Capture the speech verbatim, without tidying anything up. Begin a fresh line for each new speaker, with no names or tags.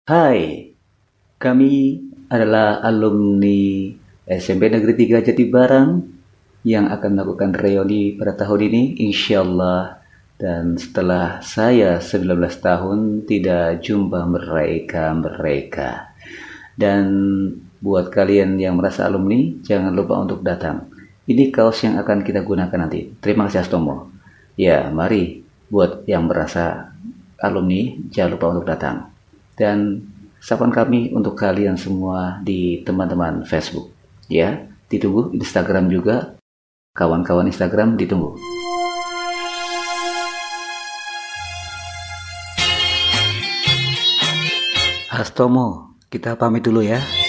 Hai, kami adalah alumni S M P Negeri tiga Jatibarang yang akan melakukan reuni pada tahun ini, insya Allah. Dan setelah saya sembilan belas tahun tidak jumpa mereka-mereka. Dan buat kalian yang merasa alumni, jangan lupa untuk datang. Ini kaos yang akan kita gunakan nanti. Terima kasih Astomo. Ya, mari buat yang merasa alumni, jangan lupa untuk datang. Dan sapaan kami untuk kalian semua di teman-teman Facebook. Ya, ditunggu Instagram juga. Kawan-kawan Instagram ditunggu. Astomo, kita pamit dulu ya.